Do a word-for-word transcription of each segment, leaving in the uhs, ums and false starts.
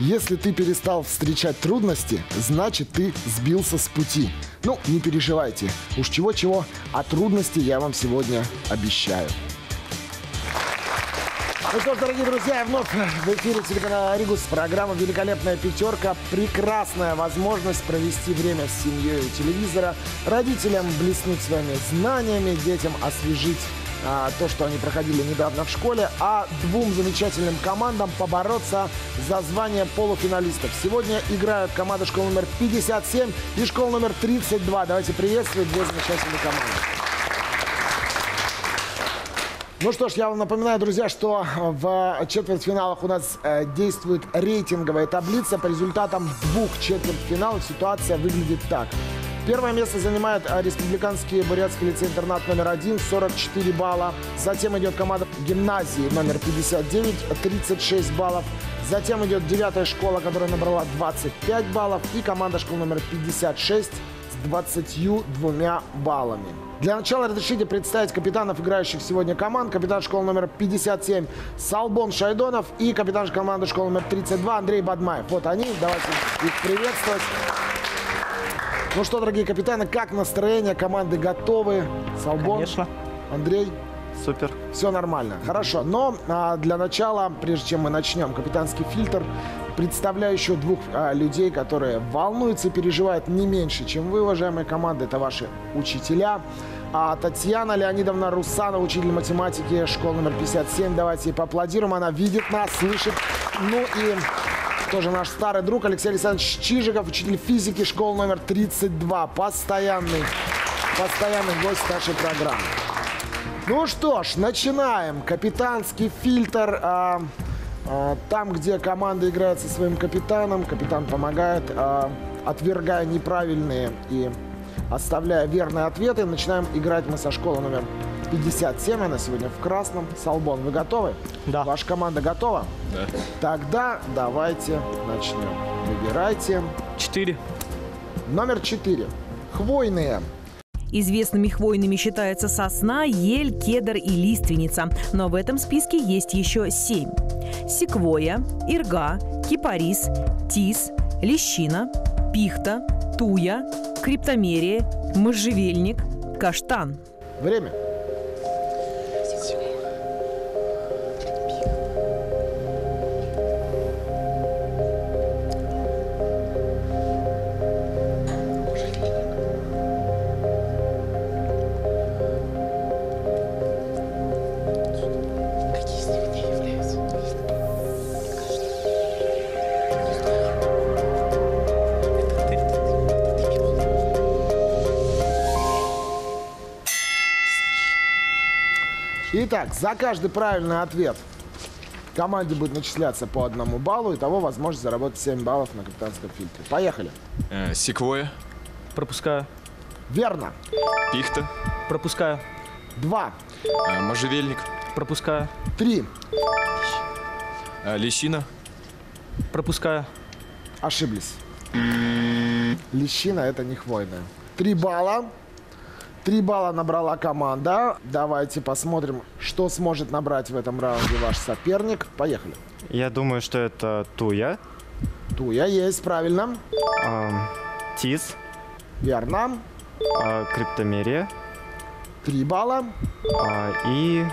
Если ты перестал встречать трудности, значит, ты сбился с пути. Ну, не переживайте. Уж чего-чего, а трудности я вам сегодня обещаю. Ну что ж, дорогие друзья, я вновь в эфире телеканала Ригус. Программа «Великолепная пятерка». Прекрасная возможность провести время с семьей у телевизора, родителям блеснуть своими знаниями, детям освежить а, то, что они проходили недавно в школе, а двум замечательным командам побороться за звание полуфиналистов. Сегодня играют команда школы номер пятьдесят семь и школа номер тридцать два. Давайте приветствовать две замечательные команды. Ну что ж, я вам напоминаю, друзья, что в четвертьфиналах у нас э, действует рейтинговая таблица. По результатам двух четвертьфиналов ситуация выглядит так. Первое место занимает республиканский бурятский лицей-интернат номер один, сорок четыре балла. Затем идет команда гимназии номер пятьдесят девять, тридцать шесть баллов. Затем идет девятая школа, которая набрала двадцать пять баллов. И команда школы номер пятьдесят шесть с двадцатью двумя баллами. Для начала разрешите представить капитанов играющих сегодня команд. Капитан школы номер пятьдесят семь Салбон Шайдонов и капитан команды школы номер тридцать два Андрей Бадмаев. Вот они, давайте их приветствовать. Ну что, дорогие капитаны, как настроение? Команды готовы? Салбон? Конечно. Андрей? Супер. Все нормально. Хорошо. Но а, для начала, прежде чем мы начнем, капитанский фильтр, представляю еще двух а, людей, которые волнуются и переживают не меньше, чем вы, уважаемые команды. Это ваши учителя. А Татьяна Леонидовна Русанова, учитель математики школы номер пятьдесят семь. Давайте ей поаплодируем. Она видит нас, слышит. Ну и тоже наш старый друг Алексей Александрович Чижиков, учитель физики школы номер тридцать два. Постоянный, постоянный гость нашей программы. Ну что ж, начинаем. Капитанский фильтр. А, а, там, где команда играет со своим капитаном, капитан помогает, а, отвергая неправильные и оставляя верные ответы. Начинаем играть мы со школы номер пятьдесят семь. Она сегодня в красном. Салбон, вы готовы? Да. Ваша команда готова? Да. Тогда давайте начнем. Выбирайте. Четыре. Номер четыре. Хвойные. Известными хвойными считаются сосна, ель, кедр и лиственница. Но в этом списке есть еще семь. Секвойя, ирга, кипарис, тис, лещина, пихта, туя, криптомерия, можжевельник, каштан. Время. Итак, за каждый правильный ответ команде будет начисляться по одному баллу. Итого возможность заработать семь баллов на капитанском фильтре. Поехали. Э, секвойя. Пропускаю. Верно. Пихта. Пропускаю. Два. Э, можжевельник. Пропускаю. Три. Э, лещина. Пропускаю. Ошиблись. Лещина — это не хвойная. Три балла. Три балла набрала команда. Давайте посмотрим, что сможет набрать в этом раунде ваш соперник. Поехали. Я думаю, что это туя. Туя есть, правильно. Эм, тис. Верно. Э, криптомерия. Три балла. Э, и...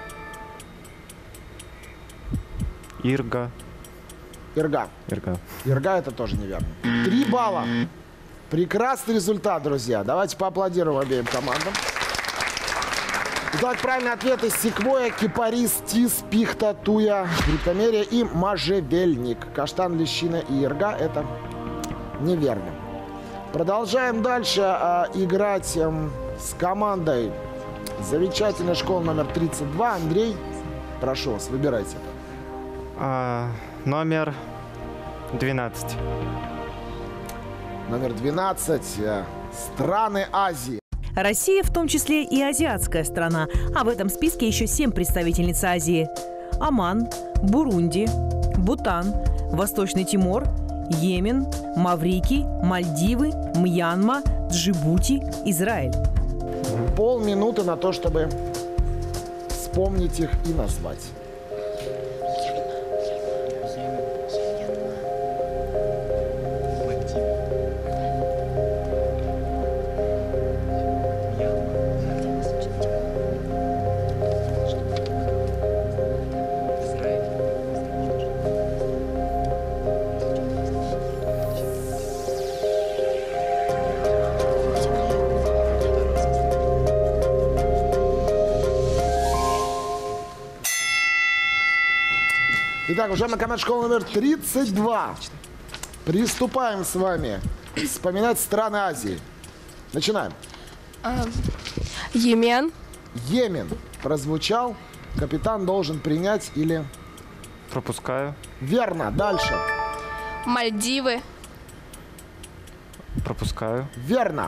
Ирга. Ирга. Ирга. Ирга — это тоже неверно. Три балла. Прекрасный результат, друзья. Давайте поаплодируем обеим командам. Итак, правильный ответ из секвойя, кипарис, тис, пихта, туя, криптомерия и можжевельник. Каштан, лещина и ирга — это неверно. Продолжаем дальше а, играть а, с командой замечательной школы номер тридцать два. Андрей, прошу вас, выбирайте. Э, номер двенадцать. Номер двенадцать. Страны Азии. Россия в том числе и азиатская страна, а в этом списке еще семь представительниц Азии. Оман, Бурунди, Бутан, Восточный Тимор, Йемен, Маврикий, Мальдивы, Мьянма, Джибути, Израиль. Полминуты на то, чтобы вспомнить их и назвать. Итак, уважаемая команда школы номер тридцать два. Приступаем с вами вспоминать страны Азии. Начинаем. А, Йемен. Йемен прозвучал. Капитан должен принять или... Пропускаю. Верно. Дальше. Мальдивы. Пропускаю. Верно.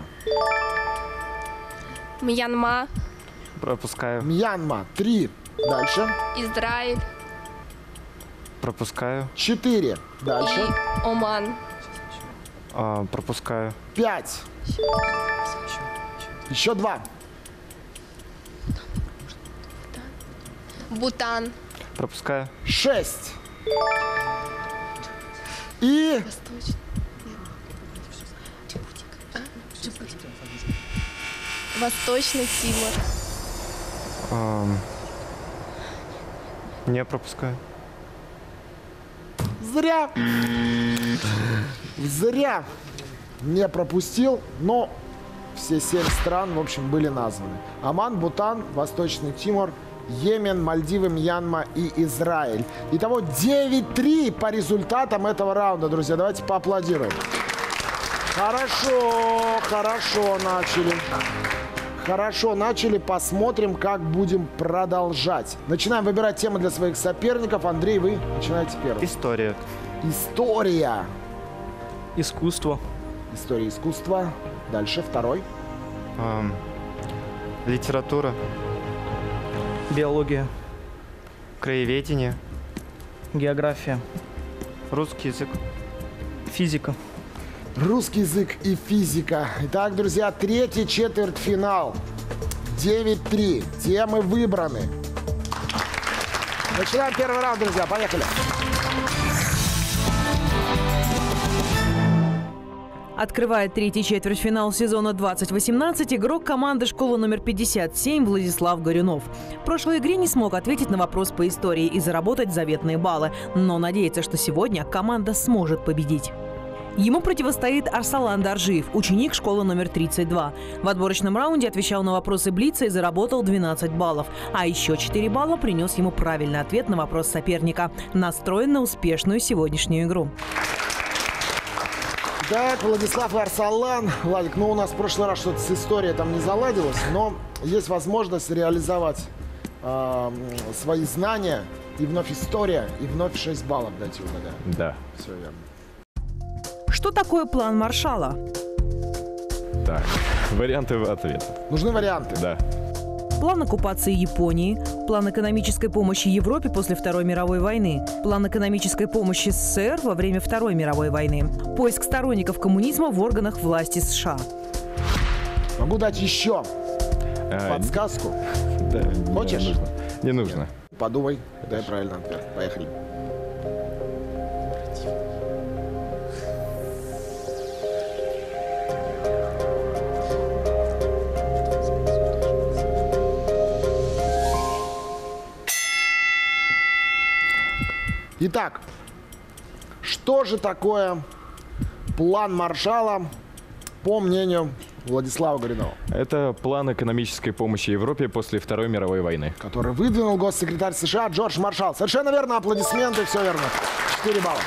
Мьянма. Пропускаю. Мьянма. Три. Дальше. Израиль. Пропускаю. Четыре. Дальше. И Оман. А, пропускаю. Пять. Еще два. Бутан. Пропускаю. Шесть. И... Восточный Тимор. Ам, не пропускаю. Зря. Зря не пропустил, но все семь стран, в общем, были названы. Оман, Бутан, Восточный Тимор, Йемен, Мальдивы, Мьянма и Израиль. Итого девять три по результатам этого раунда, друзья. Давайте поаплодируем. Хорошо, хорошо начали. Хорошо начали. Посмотрим, как будем продолжать. Начинаем выбирать темы для своих соперников. Андрей, вы начинаете первым. История. История. Искусство. История искусства. Дальше второй. Ам, литература. Биология. Краеведение. География. Русский язык. Физика. Русский язык и физика. Итак, друзья, третий четвертьфинал. девять три. Темы выбраны. Начинаем первый раунд, друзья. Поехали. Открывает третий четвертьфинал сезона двадцать восемнадцать игрок команды школы номер пятьдесят семь Владислав Горюнов. В прошлой игре не смог ответить на вопрос по истории и заработать заветные баллы, но надеется, что сегодня команда сможет победить. Ему противостоит Арсалан Даржиев, ученик школы номер тридцать два. В отборочном раунде отвечал на вопросы блица и заработал двенадцать баллов. А еще четыре балла принес ему правильный ответ на вопрос соперника. Настроен на успешную сегодняшнюю игру. Так, Владислав и Арсалан. Владик, ну у нас в прошлый раз что-то с историей там не заладилось, но есть возможность реализовать э, свои знания. И вновь история, и вновь шесть баллов дать угадаю. Да. Все верно. Что такое план Маршалла? Так, варианты ответа. Нужны варианты. Да. План оккупации Японии, план экономической помощи Европе после Второй мировой войны, план экономической помощи СССР во время Второй мировой войны, поиск сторонников коммунизма в органах власти США. Могу дать еще А, подсказку. да, Хочешь? Не нужно. Не нужно. Подумай, дай правильный ответ. Поехали. Итак, что же такое план Маршалла, по мнению Владислава Горюнова, Это план экономической помощи Европе после Второй мировой войны. который выдвинул госсекретарь США Джордж Маршалл? Совершенно верно, аплодисменты, все верно. четыре балла.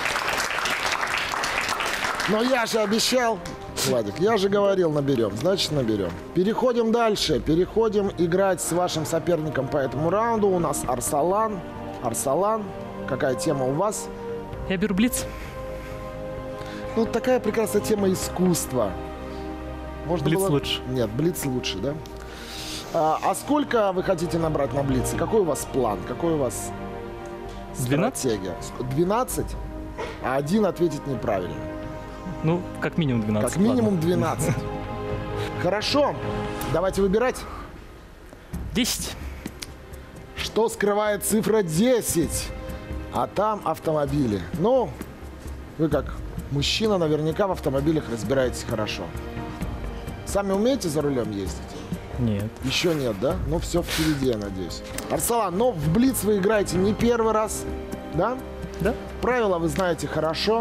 Но я же обещал, Владик, я же говорил, наберем, значит наберем. Переходим дальше, переходим играть с вашим соперником по этому раунду. У нас Арсалан. Арсалан, какая тема у вас? Я беру блиц. Ну, такая прекрасная тема искусства. Можно Блиц было- лучше. Нет, блиц лучше, да? А, а сколько вы хотите набрать на блице? Какой у вас план? Какой у вас двенадцать? стратегия? Ск- двенадцать? А один ответить неправильно. Ну, как минимум двенадцать. Как минимум ладно. двенадцать. Хорошо. Давайте выбирать. десять. Что скрывает цифра десять? А там автомобили. Ну, вы как мужчина наверняка в автомобилях разбираетесь хорошо. Сами умеете за рулем ездить? Нет. Еще нет, да? Ну, все впереди, я надеюсь. Арсалан, но в блиц вы играете не первый раз, да? Да? Правила вы знаете хорошо.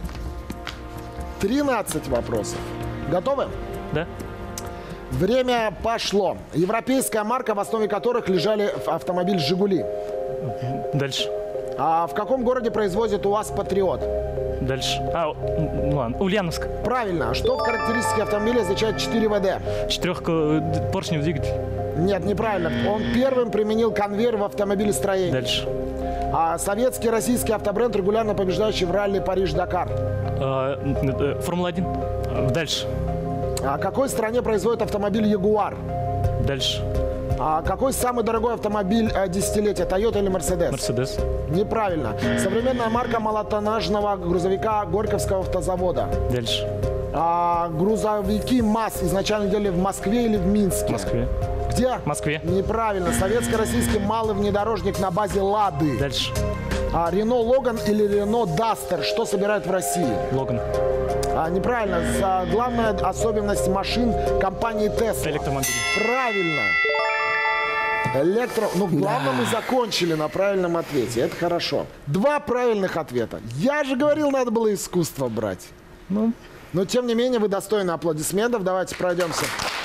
тринадцать вопросов. Готовы? Да. Время пошло. Европейская марка, в основе которых лежали автомобиль «Жигули». Дальше. А в каком городе производит УАЗ «Патриот»? Дальше. А, м, ну ладно. Ульяновск. Правильно. Что в характеристике автомобиля означает четыре вэ дэ? Четырехпоршневый двигатель. Нет, неправильно. Он первым применил конвейер в автомобилестроении. Дальше. А советский и российский автобренд, регулярно побеждающий в ралли Париж-Дакар. А, э, Формула один. А, Дальше. А какой стране производит автомобиль «Ягуар»? Дальше. А какой самый дорогой автомобиль э, десятилетия, Toyota или Mercedes? Мерседес. Неправильно. Современная марка малотоннажного грузовика Горьковского автозавода. Дальше. А, грузовики МАЗ изначально делали в Москве или в Минске? В Москве. Где? В Москве. Неправильно. Советско-российский малый внедорожник на базе «Лады». Дальше. А, Рено Логан или Рено Дастер? Что собирают в России? Логан. А, неправильно. За главная особенность машин компании Tesla. Электромобиль. Правильно. Электро... Ну, главное, мы закончили на правильном ответе. Это хорошо. Два правильных ответа. Я же говорил, надо было искусство брать. Ну, Но, тем не менее, вы достойны аплодисментов. Давайте пройдемся.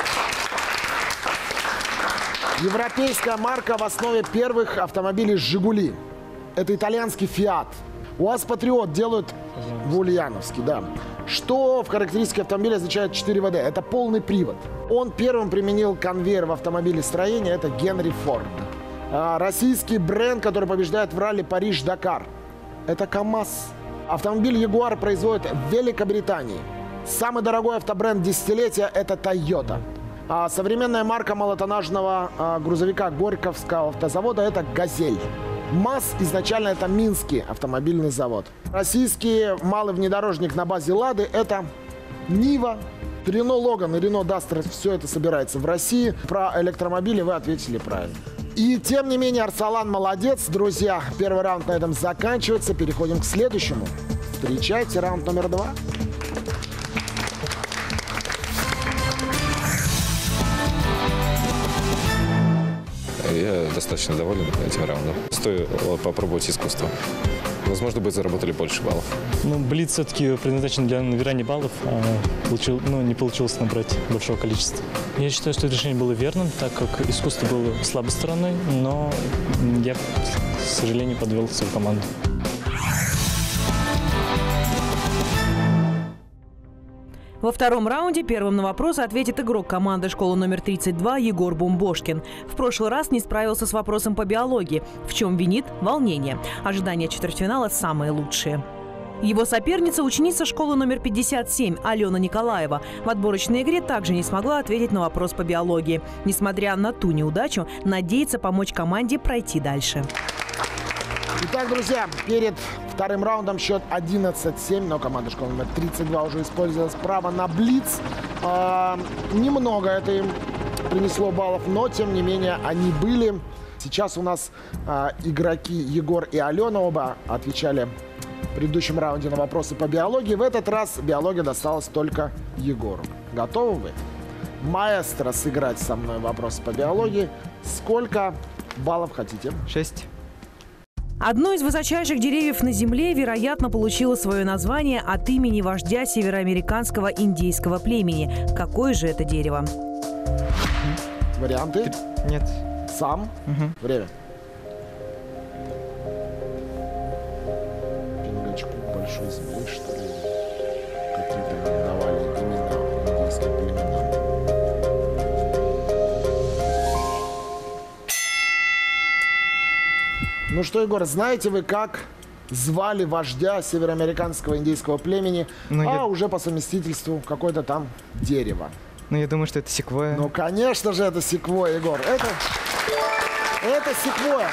Европейская марка в основе первых автомобилей «Жигули». Это итальянский «Фиат». УАЗ «Патриот» делают в Ульяновске, да. Что в характеристике автомобиля означает четыре вэ дэ? Это полный привод. Он первым применил конвейер в автомобилестроении. Это Генри Форд. А, российский бренд, который побеждает в ралли Париж-Дакар. Это КАМАЗ. Автомобиль «Ягуар» производит в Великобритании. Самый дорогой автобренд десятилетия – это Toyota. А современная марка малотоннажного а, грузовика Горьковского автозавода – это «Газель». МАЗ изначально это Минский автомобильный завод. Российский малый внедорожник на базе «Лады» – это Нива. Рено Логан и Рено Дастер – все это собирается в России. Про электромобили вы ответили правильно. И тем не менее Арсалан молодец, друзья. Первый раунд на этом заканчивается. Переходим к следующему. Встречайте раунд номер два. Я достаточно доволен этим раундом. Стоит попробовать искусство. Возможно, бы заработали больше баллов. ну Блиц все-таки предназначен для набирания баллов, а получил, ну, не получилось набрать большого количества. Я считаю, что это решение было верным, так как искусство было слабой стороной, но я, к сожалению, подвел свою команду. Во втором раунде первым на вопрос ответит игрок команды школы номер тридцать два Егор Бумбошкин. В прошлый раз не справился с вопросом по биологии. В чем винит? Волнение. Ожидания четвертьфинала самые лучшие. Его соперница – ученица школы номер пятьдесят семь Алена Николаева. В отборочной игре также не смогла ответить на вопрос по биологии. Несмотря на ту неудачу, надеется помочь команде пройти дальше. Итак, друзья, перед вторым раундом счет одиннадцать семь, но команда школы номер тридцать два уже использовала право на блиц. А, немного это им принесло баллов, но тем не менее они были. Сейчас у нас а, игроки Егор и Алена оба отвечали в предыдущем раунде на вопросы по биологии. В этот раз биология досталась только Егору. Готовы вы? Маэстро сыграть со мной вопросы по биологии. Сколько баллов хотите? Шесть. Одно из высочайших деревьев на Земле, вероятно, получило свое название от имени вождя североамериканского индейского племени. Какое же это дерево? Варианты? Нет. Сам? Угу. Время. Пингачку большой змей, что ли? Какие-то нам давали имена индейским племенам. Ну что, Егор, знаете вы, как звали вождя североамериканского индейского племени, Ну, а я- уже по совместительству какое-то там дерево? Ну, я думаю, что это секвоя. Ну, конечно же, это секвоя, Егор. Это, это секвоя.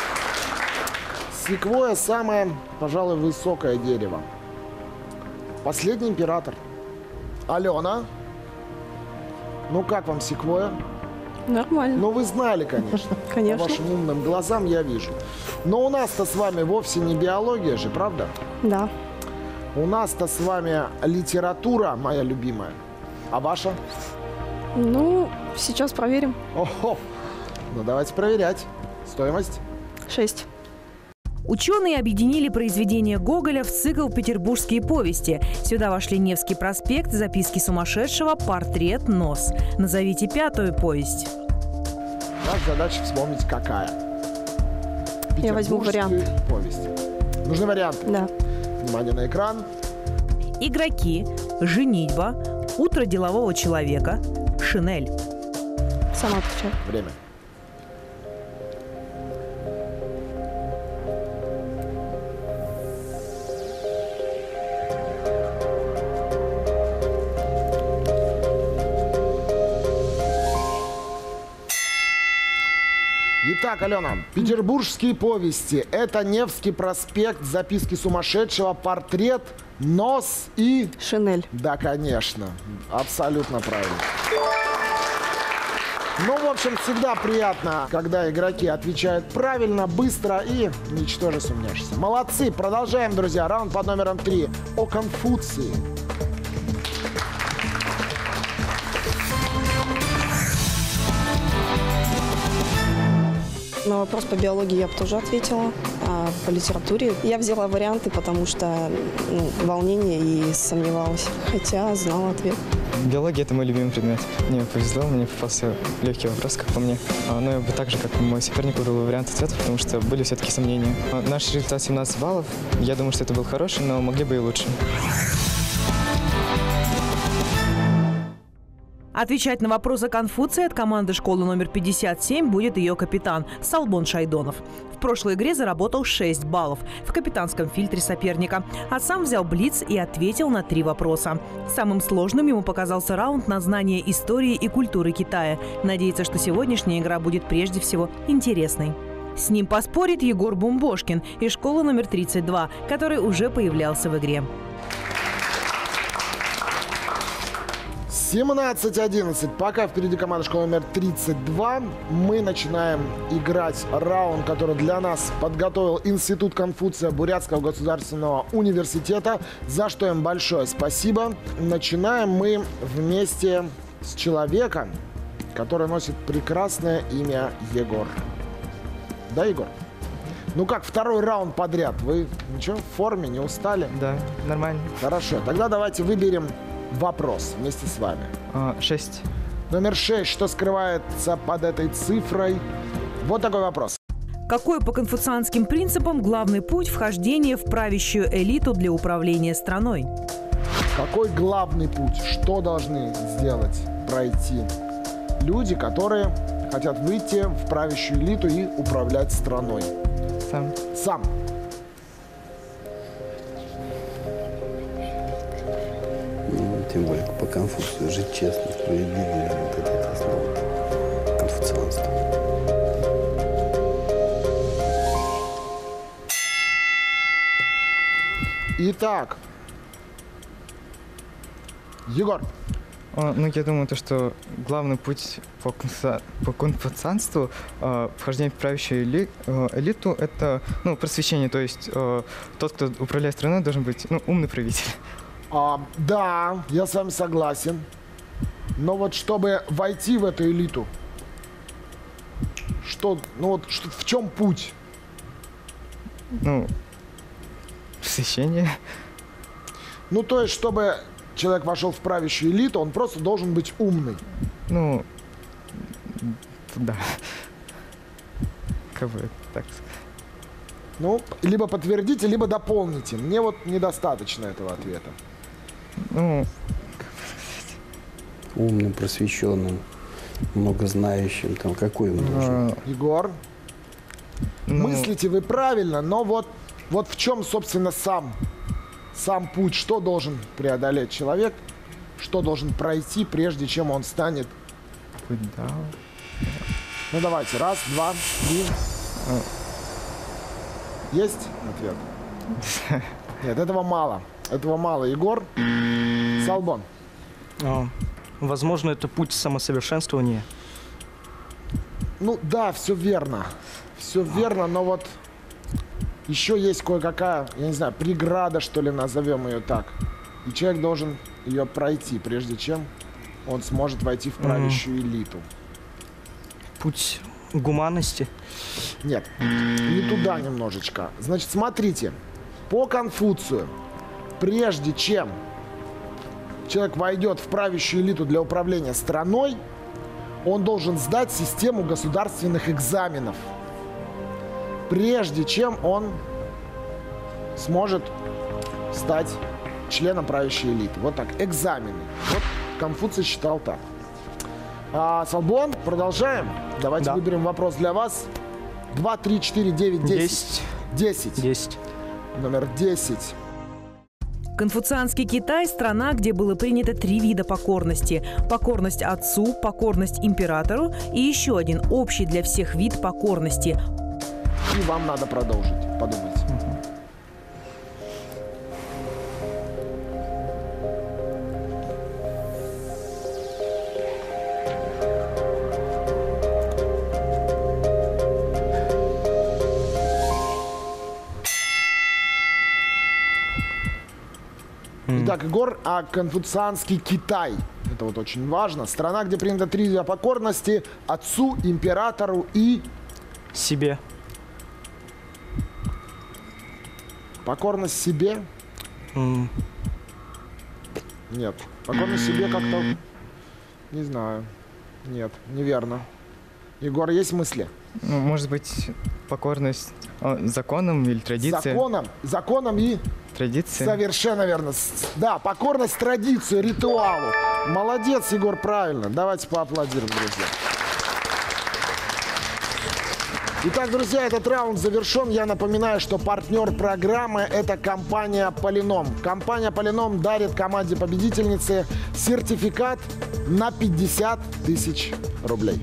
Секвоя самое, пожалуй, высокое дерево. Последний император. Алена. Ну, как вам секвоя? Нормально, Ну, вы знали, конечно. По конечно. вашим умным глазам я вижу. Но у нас-то с вами вовсе не биология же, правда? Да. У нас-то с вами литература, моя любимая. А ваша? Ну, сейчас проверим. Охо. Ну, давайте проверять. Стоимость? Шесть. Ученые объединили произведения Гоголя в цикл «Петербургские повести». Сюда вошли «Невский проспект», «Записки сумасшедшего», «Портрет», «Нос». Назовите пятую повесть. Наша задача вспомнить, какая. Я возьму Петербургские вариант. повести. Нужны варианты? Да. Внимание на экран. Игроки, женитьба, утро делового человека, шинель. Сама отвечаю. Время. Итак, Алена, петербургские повести. Это Невский проспект, записки сумасшедшего, портрет, нос и... Шинель. Да, конечно. Абсолютно правильно. Ну, в общем, всегда приятно, когда игроки отвечают правильно, быстро и ничтоже сумняшься. Молодцы. Продолжаем, друзья. Раунд под номером три. О Конфуции. На вопрос по биологии я бы тоже ответила, а по литературе я взяла варианты, потому что ну, волнение и сомневалась, хотя знала ответ. Биология – это мой любимый предмет. Мне повезло, мне попался легкий вопрос, как по мне. А, Но я бы так же, как и мой соперник, выбрал вариант ответа, потому что были все-таки сомнения. А, Наш результат семнадцать баллов. Я думаю, что это был хороший, но могли бы и лучше. Отвечать на вопросы Конфуции от команды школы номер пятьдесят семь будет ее капитан Салбон Шайдонов. В прошлой игре заработал шесть баллов в капитанском фильтре соперника, а сам взял блиц и ответил на три вопроса. Самым сложным ему показался раунд на знание истории и культуры Китая. Надеется, что сегодняшняя игра будет прежде всего интересной. С ним поспорит Егор Бумбошкин из школы номер тридцать два, который уже появлялся в игре. семнадцать одиннадцать. Пока впереди команда школы номер тридцать два. Мы начинаем играть раунд, который для нас подготовил Институт Конфуция Бурятского государственного университета, за что им большое спасибо. Начинаем мы вместе с человеком, который носит прекрасное имя Егор. Да, Егор? Ну как, второй раунд подряд. Вы ничего, в форме, не устали? Да, нормально. Хорошо, тогда давайте выберем вопрос вместе с вами. А, Шесть. Номер шесть. Что скрывается под этой цифрой? Вот такой вопрос. Какой по конфуцианским принципам главный путь вхождения в правящую элиту для управления страной? Какой главный путь? Что должны сделать, пройти люди, которые хотят выйти в правящую элиту и управлять страной? Сам. Сам. Тем более по Конфуцию жить честно, справедливо, вот это основа конфуцианства. Итак, Егор. А, Ну, я думаю, то, что главный путь по, конфуци- по конфуцианству, а, вхождение в правящую эли- а, элиту, это ну, просвещение. То есть а, тот, кто управляет страной, должен быть ну, умный правитель. А, да, я с вами согласен. Но вот чтобы войти в эту элиту, что, ну вот что, в чем путь? Ну, просвещение. Ну, то есть, чтобы человек вошел в правящую элиту, он просто должен быть умный. Ну, да. Как бы так сказать. Ну, либо подтвердите, либо дополните. Мне вот недостаточно этого ответа. Ну, Умным, просвещенным, многознающим, там, какой он должен? а, Егор, ну, мыслите вы правильно, но вот, вот в чем, собственно, сам, сам путь, что должен преодолеть человек, что должен пройти, прежде чем он станет... куда? Ну, давайте, раз, два, три. Есть ответ? Нет, этого мало. Этого мало. Егор, Салбон. А, возможно, это путь самосовершенствования. Ну да, все верно. Все верно, но вот еще есть кое-какая, я не знаю, преграда, что ли, назовем ее так. И человек должен ее пройти, прежде чем он сможет войти в правящую элиту. Путь гуманности. Нет, не туда немножечко. Значит, смотрите, по Конфуцию, прежде чем человек войдет в правящую элиту для управления страной, он должен сдать систему государственных экзаменов, прежде чем он сможет стать членом правящей элиты. Вот так, экзамены. Вот Конфуций считал так. А, Солбон, продолжаем. Давайте Да. выберем вопрос для вас. два, три, четыре, девять, десять. Десять. десять. Десять. Номер десять. Конфуцианский Китай – страна, где было принято три вида покорности. Покорность отцу, покорность императору и еще один общий для всех вид покорности. И вам надо продолжить. Подумайте. Итак, Егор, а конфуцианский Китай. Это вот очень важно. Страна, где принято три вида покорности: отцу, императору и... Себе. Покорность себе? М, Нет. Покорность себе как-то... Не знаю. Нет, неверно. Егор, есть мысли? Ну, может быть, покорность э, законам или традициям? Законом, законом и... Традиции. Совершенно верно. С- Да, покорность традиции, ритуалу. Молодец, Егор, правильно. Давайте поаплодируем, друзья. Итак, друзья, этот раунд завершен. Я напоминаю, что партнер программы – это компания «Полином». Компания «Полином» дарит команде победительницы сертификат на пятьдесят тысяч рублей.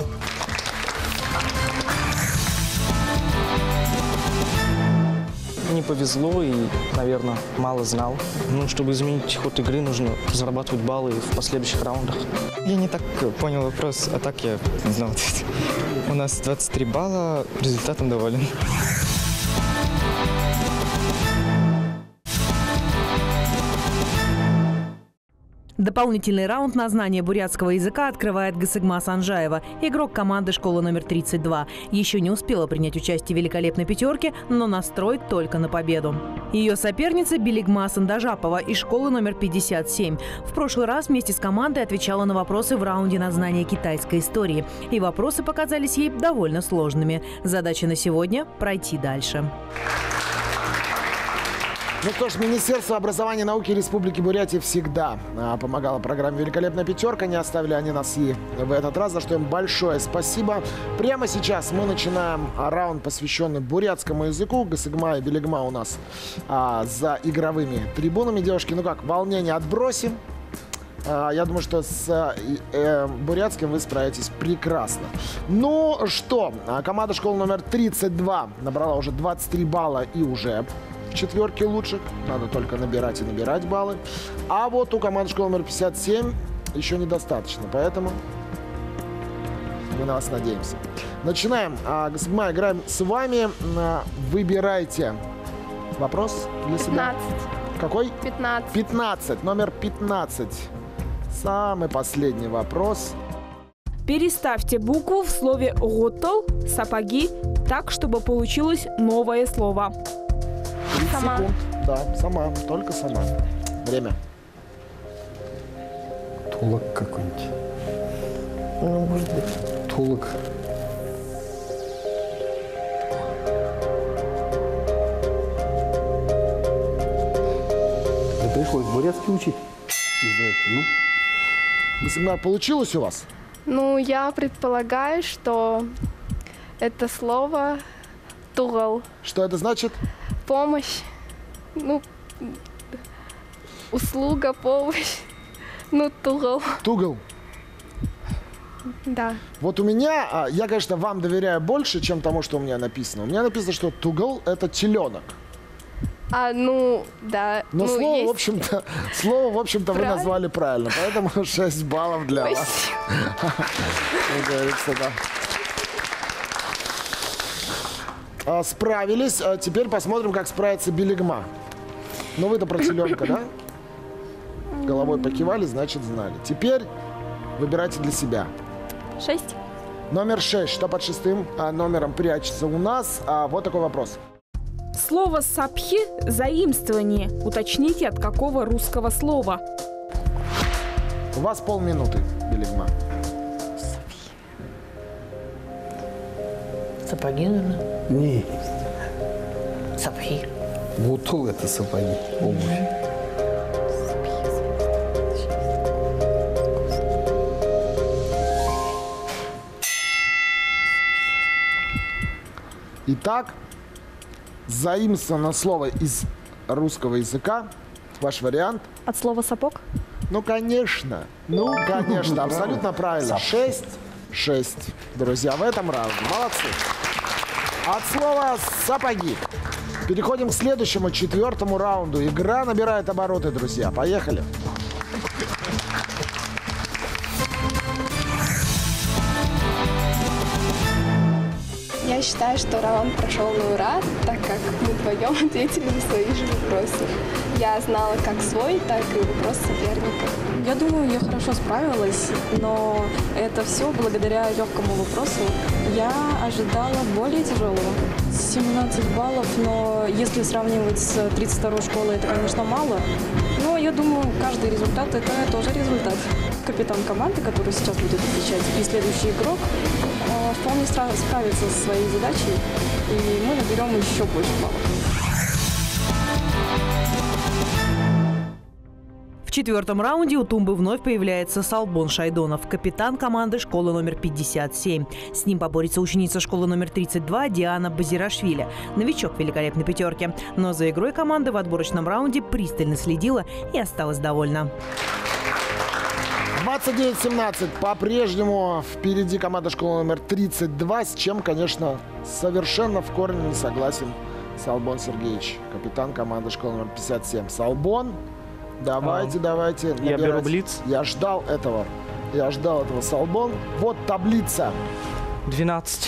Не повезло и, наверное, мало знал. Ну, чтобы изменить ход игры, нужно зарабатывать баллы в последующих раундах. Я не так э, понял вопрос, а так я знал ответ. У нас двадцать три балла, результатом доволен. Дополнительный раунд на знание бурятского языка открывает Гасыгма Санжаева, игрок команды школы номер тридцать два. Еще не успела принять участие в великолепной пятерке, но настрой только на победу. Ее соперница Билигма Сандажапова из школы номер пятьдесят семь. В прошлый раз вместе с командой отвечала на вопросы в раунде на знание китайской истории. И вопросы показались ей довольно сложными. Задача на сегодня – пройти дальше. Ну что ж, Министерство образования и науки Республики Бурятия всегда а, помогало программе «Великолепная пятерка». Не оставили они нас и в этот раз, за что им большое спасибо. Прямо сейчас мы начинаем раунд, посвященный бурятскому языку. Гасыгма и Билигма у нас а, за игровыми трибунами. Девушки, ну как, волнение отбросим. А, я думаю, что с э, э, бурятским вы справитесь прекрасно. Ну что, а, команда школы номер тридцать два набрала уже двадцать три балла и уже... четверки лучших. Надо только набирать и набирать баллы. А вот у команды школы номер пятьдесят семь еще недостаточно. Поэтому мы на вас надеемся. Начинаем. А, Гасыгма, играем с вами. А, выбирайте вопрос для себя. пятнадцать. Какой? пятнадцать. пятнадцать. Номер пятнадцать. Самый последний вопрос. Переставьте букву в слове «готов» – «сапоги» так, чтобы получилось новое слово. тридцать Сама. секунд. Да, сама. Только сама. Время. Тулок какой-нибудь. Ну, может быть. Тулок. Да пришлось бурятский учить из-за этого, ну. Гасыгма, получилось у вас? Ну, я предполагаю, что это слово «тугал». Что это значит? Помощь. Ну, услуга, помощь. Ну, тугал. Тугал. Да. Вот у меня, а, я, конечно, вам доверяю больше, чем тому, что у меня написано. У меня написано, что тугал – это теленок. А, ну, да. Но ну, слово, есть... в общем-то, слово, в общем-то, вы Правильно. назвали правильно. Поэтому шесть баллов для вас. Как говорится, да. А, Справились. А Теперь посмотрим, как справится Билигма. Ну, вы-то про теленка, да? Головой покивали, значит, знали. Теперь выбирайте для себя. Шесть. Номер шесть. Что под шестым а, номером прячется у нас? А, вот такой вопрос. Слово «сапхи» – заимствование. Уточните, от какого русского слова. У вас полминуты, Билигма. Сапоги, наверное. Не. Сапхи. Гутул – это сапоги, обувь. Итак, заимствовано слово из русского языка. Ваш вариант? От слова «сапог»? Ну, конечно. Ну, конечно. Абсолютно правильно. Шесть. Шесть. Друзья, в этом раунде. Молодцы. От слова «сапоги». Переходим к следующему, четвертому раунду. Игра набирает обороты, друзья. Поехали. Я считаю, что раунд прошел на ура, так как мы вдвоем ответили на свои же вопросы. Я знала как свой, так и вопрос соперника. Я думаю, я хорошо справилась, но это все благодаря легкому вопросу. Я ожидала более тяжелого. семнадцать баллов, но если сравнивать с тридцать второй школой, это, конечно, мало. Но я думаю, каждый результат – это тоже результат. Капитан команды, который сейчас будет отвечать, и следующий игрок вполне справится со своей задачей, и мы наберем еще больше баллов. В четвертом раунде у тумбы вновь появляется Салбон Шайдонов, капитан команды школы номер пятьдесят семь. С ним поборется ученица школы номер тридцать два Диана Базирашвили, новичок великолепной пятерки. Но за игрой команды в отборочном раунде пристально следила и осталась довольна. двадцать девять семнадцать. По-прежнему впереди команда школы номер тридцать два, с чем, конечно, совершенно в корне не согласен Салбон Сергеевич, капитан команды школы номер пятьдесят семь. Салбон, давайте, а, давайте. Набирать. Я беру блиц. Я ждал этого. Я ждал этого, Салбон. Вот таблица. двенадцать.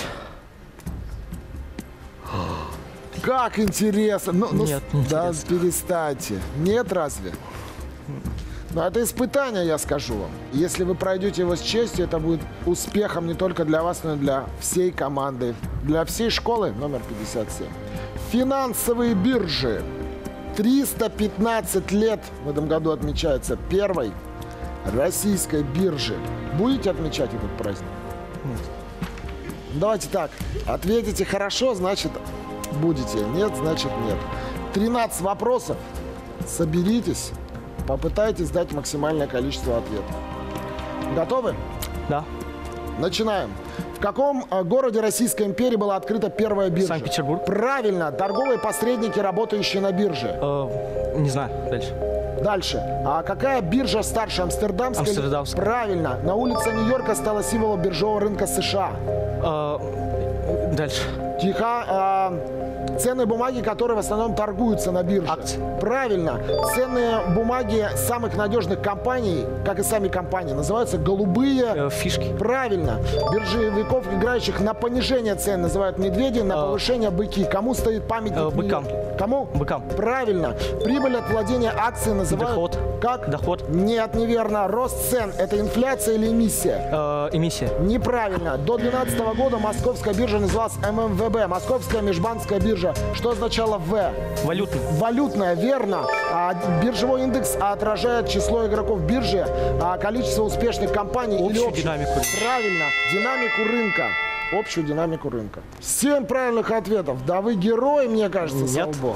Как интересно. Ну, ну, Нет, да, перестаньте. Нет, разве? Но это испытание, я скажу вам. Если вы пройдете его с честью, это будет успехом не только для вас, но и для всей команды, для всей школы номер пятьдесят семь. Финансовые биржи. триста пятнадцать лет в этом году отмечается первой российской биржи. Будете отмечать этот праздник? Нет. Давайте так. Ответите хорошо, значит будете. Нет, значит нет. тринадцать вопросов. Соберитесь. Попытайтесь дать максимальное количество ответов. Готовы? Да. Начинаем. В каком городе Российской империи была открыта первая биржа? Санкт-Петербург. Правильно. Торговые посредники, работающие на бирже. Э, не знаю. Дальше. Дальше. А какая биржа старше, Амстердамская? Амстердамская. Правильно. На улице Нью-Йорка стала символом биржевого рынка США. Э, дальше. Тихо. А, ценные бумаги, которые в основном торгуются на бирже. Акции. Правильно. Ценные бумаги самых надежных компаний, как и сами компании, называются голубые... Э, фишки. Правильно. Биржевиков, играющих на понижение цен, называют медведи, на повышение быки. Кому стоит памятник? Э, быкам. Кому? Быкам. Правильно. Прибыль от владения акцией называют... Доход. Как? Доход. Нет, неверно. Рост цен – это инфляция или эмиссия? Э, эмиссия. Неправильно. До две тысячи двенадцатого года московская биржа называлась эм эм вэ бэ. Московская межбанковская биржа. Что означало В? Валютная. Валютная, верно. А биржевой индекс отражает число игроков биржи, а количество успешных компаний общую или общую динамику. Правильно. Динамику рынка. Общую динамику рынка. Семь правильных ответов. Да вы герой, мне кажется, Нет. Салбон.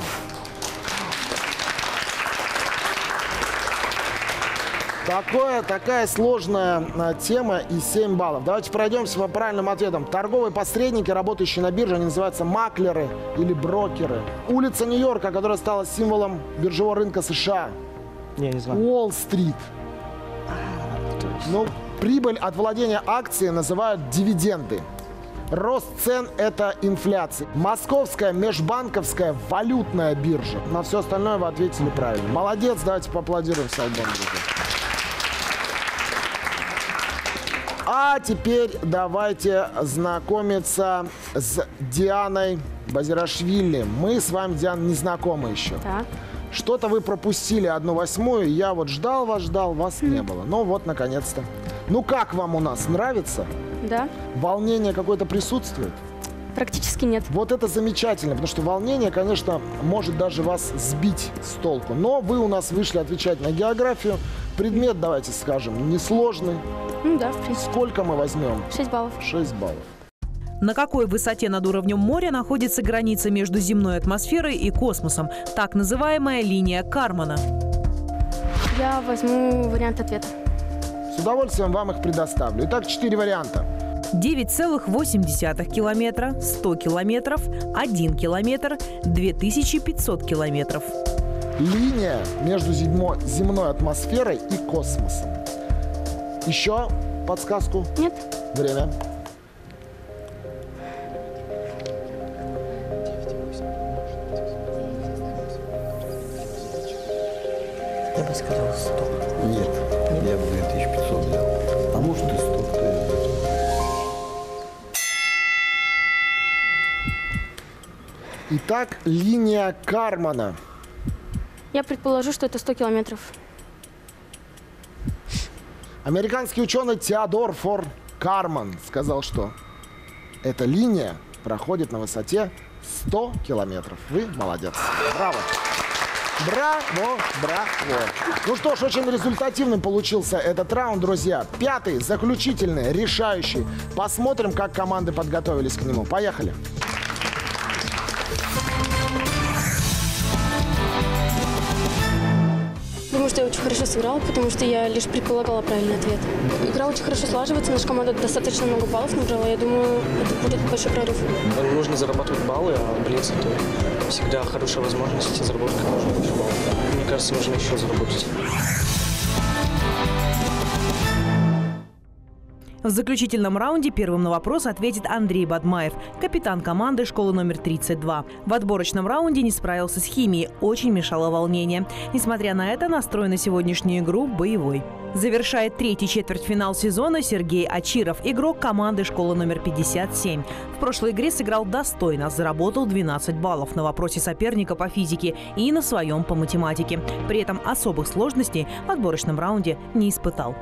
Такое, такая сложная а, тема и семь баллов. Давайте пройдемся по правильным ответам. Торговые посредники, работающие на бирже, они называются маклеры или брокеры. Улица Нью-Йорка, которая стала символом биржевого рынка США. Не, не знаю. Уолл-стрит. Ну, прибыль от владения акцией называют дивиденды. Рост цен – это инфляция. Московская межбанковская валютная биржа. На все остальное вы ответили правильно. Молодец, давайте поаплодируем Салбон, друзья. А теперь давайте знакомиться с Дианой Базирашвили. Мы с вами, Диана, не знакомы еще. Да. Что-то вы пропустили одну восьмую. Я вот ждал вас, ждал, вас не было. Ну вот, наконец-то. Ну как вам у нас? Нравится? Да. Волнение какое-то присутствует? Практически нет. Вот это замечательно, потому что волнение, конечно, может даже вас сбить с толку. Но вы у нас вышли отвечать на географию. Предмет, давайте скажем, несложный. Ну да, в принципе. Сколько мы возьмем? шесть баллов. шесть баллов. На какой высоте над уровнем моря находится граница между земной атмосферой и космосом, так называемая линия Кармана? Я возьму вариант ответа. С удовольствием вам их предоставлю. Итак, четыре варианта. девять целых восемь десятых километра, сто километров, один километр, две тысячи пятьсот километров. Линия между земной, земной атмосферой и космосом. Еще подсказку? Нет. Время. Я бы сказал сто. Нет, я бы две тысячи пятьсот взял. А может и сто, кто я знает. Итак, линия Кармана. Я предположу, что это сто километров. Американский ученый Теодор Фор Карман сказал, что эта линия проходит на высоте сто километров. Вы молодец. Браво. Браво, браво. Ну что ж, очень результативным получился этот раунд, друзья. Пятый, заключительный, решающий. Посмотрим, как команды подготовились к нему. Поехали. Думаю, что я очень хорошо сыграла, потому что я лишь предполагала правильный ответ. Игра очень хорошо слаживается, наша команда достаточно много баллов набрала. Я думаю, это будет большой прорыв. Нужно зарабатывать баллы, а Блиц — это всегда хорошая возможность заработать как можно больше баллов. Мне кажется, нужно еще заработать. В заключительном раунде первым на вопрос ответит Андрей Бадмаев, капитан команды школы номер тридцать два. В отборочном раунде не справился с химией, очень мешало волнение. Несмотря на это, настрой на сегодняшнюю игру боевой. Завершает третий четвертьфинал сезона Сергей Ачиров, игрок команды школы номер пятьдесят семь. В прошлой игре сыграл достойно, заработал двенадцать баллов на вопросе соперника по физике и на своем по математике. При этом особых сложностей в отборочном раунде не испытал.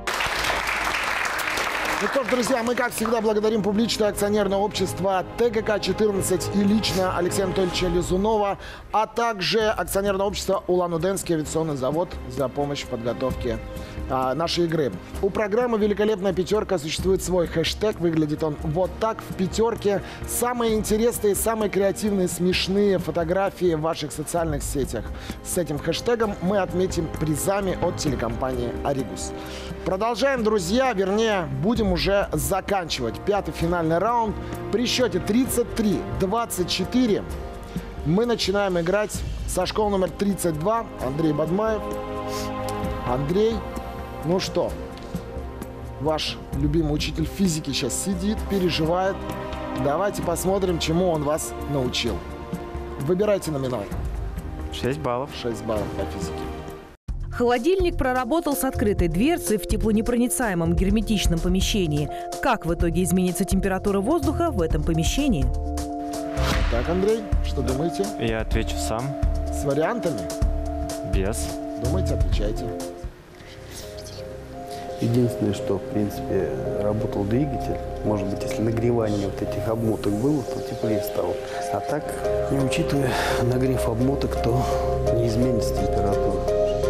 Ну что ж, друзья, мы, как всегда, благодарим публичное акционерное общество Т Г К четырнадцать и лично Алексея Анатольевича Лизунова, а также акционерное общество Улан-Удэнский авиационный завод за помощь в подготовке а, нашей игры. У программы «Великолепная пятерка» существует свой хэштег. Выглядит он вот так. В пятерке самые интересные, самые креативные, смешные фотографии в ваших социальных сетях. С этим хэштегом мы отметим призами от телекомпании «Аригус». Продолжаем, друзья, вернее, будем уже заканчивать пятый финальный раунд. При счете тридцать три двадцать четыре мы начинаем играть со школы номер тридцать два. Андрей Бадмаев. Андрей, ну что, ваш любимый учитель физики сейчас сидит, переживает. Давайте посмотрим, чему он вас научил. Выбирайте номинал. шесть баллов. шесть баллов по физике. Холодильник проработал с открытой дверцей в теплонепроницаемом герметичном помещении. Как в итоге изменится температура воздуха в этом помещении? Так, Андрей, что думаете? Я отвечу сам. С вариантами? Без. Думаете, отвечайте. Единственное, что, в принципе, работал двигатель. Может быть, если нагревание вот этих обмоток было, то теплее стало. А так, не учитывая нагрев обмоток, то не изменится температура.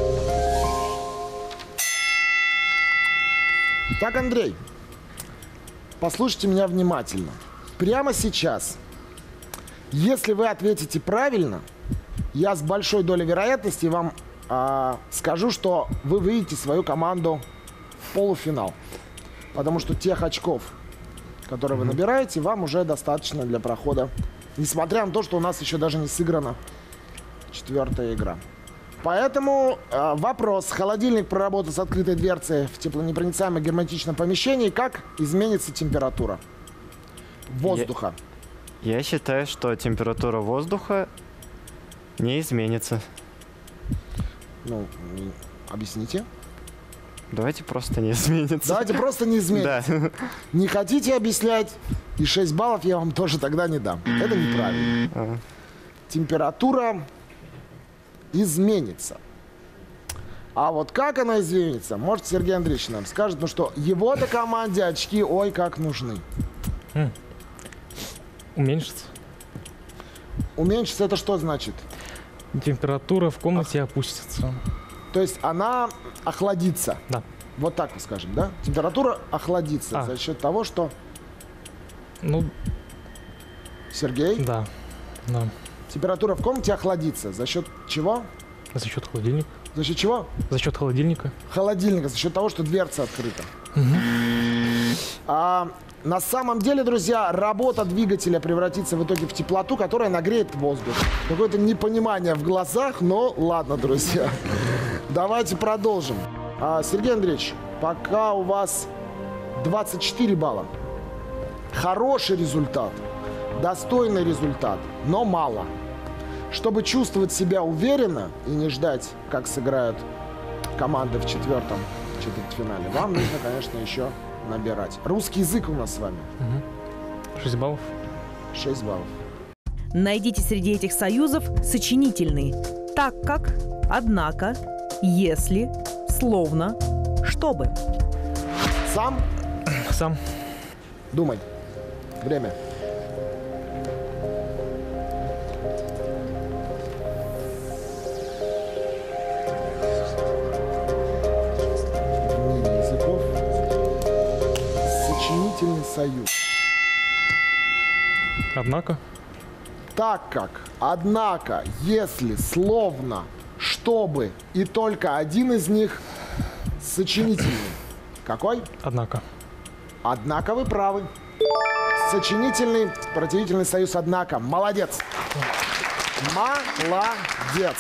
Так, Андрей, послушайте меня внимательно. Прямо сейчас, если вы ответите правильно, я с большой долей вероятности вам а, скажу, что вы выведете свою команду в полуфинал. Потому что тех очков, которые вы набираете, вам уже достаточно для прохода. Несмотря на то, что у нас еще даже не сыграна четвертая игра. Поэтому э, вопрос. Холодильник проработал с открытой дверцей в теплонепроницаемом герметичном помещении. Как изменится температура воздуха? Я, я считаю, что температура воздуха не изменится. Ну, объясните. Давайте просто не изменится. Давайте просто не изменится. Да. Не хотите объяснять, и шесть баллов я вам тоже тогда не дам. Это неправильно. А. Температура изменится. А вот как она изменится, может, Сергей Андреевич нам скажет, ну что, его-то команде очки ой как нужны. Хм. Уменьшится. Уменьшится — это что значит? Температура в комнате Ох. опустится. То есть она охладится. Да. Вот так мы скажем, да? Температура охладится а. за счет того, что Ну, Сергей? да, да. Температура в комнате охладится. За счет чего? За счет холодильника. За счет чего? За счет холодильника. Холодильника, за счет того, что дверца открыта. Угу. А, на самом деле, друзья, работа двигателя превратится в итоге в теплоту, которая нагреет воздух. Какое-то непонимание в глазах, но ладно, друзья. Давайте продолжим. А, Сергей Андреевич, пока у вас двадцать четыре балла. Хороший результат, достойный результат, но мало. Чтобы чувствовать себя уверенно и не ждать, как сыграют команды в четвертом четвертьфинале, вам нужно, конечно, еще набирать. Русский язык у нас с вами. шесть баллов. шесть баллов. Найдите среди этих союзов сочинительный. Так как, однако, если, словно, чтобы. Сам? Сам. Думай. Время. Языков. Сочинительный союз. Однако. Так как, однако, если, словно, чтобы и только один из них сочинительный. Какой? Однако. Однако вы правы. Сочинительный противительный союз «однако». Молодец. Молодец.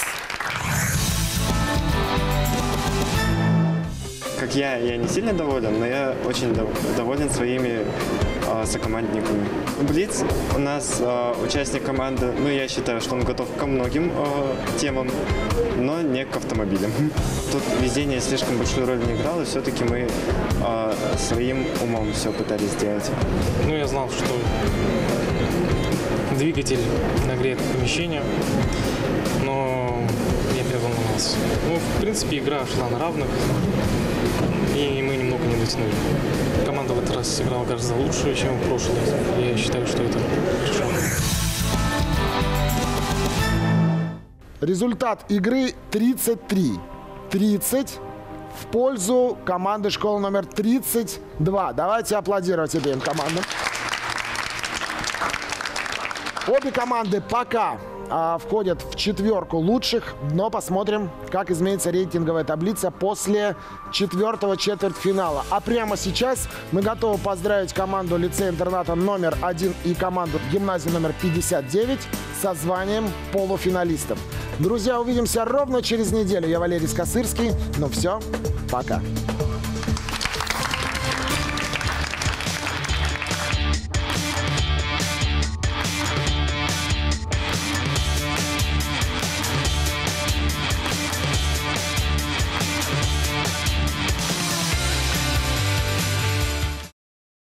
Как я, я не сильно доволен, но я очень дов- доволен своими э, сокомандниками. Блиц у нас э, участник команды, ну я считаю, что он готов ко многим э, темам, но не к автомобилям. Тут везение слишком большую роль не играло, все-таки мы э, своим умом все пытались сделать. Ну, я знал, что двигатель нагреет помещение, но я переволновался. Ну, в принципе, игра шла на равных, и мы немного не дотянули. Команда в этот раз сыграла гораздо лучше, чем в прошлый раз. Я считаю, что это хорошо. Результат игры тридцать три тридцать в пользу команды школы номер тридцать два. Давайте аплодировать обеим командам. Обе команды пока а, входят в четверку лучших, но посмотрим, как изменится рейтинговая таблица после четвертого четвертьфинала. А прямо сейчас мы готовы поздравить команду лицея-интерната номер один и команду гимназии номер пятьдесят девять со званием полуфиналистов. Друзья, увидимся ровно через неделю. Я Валерий Скосырский. Ну все, пока.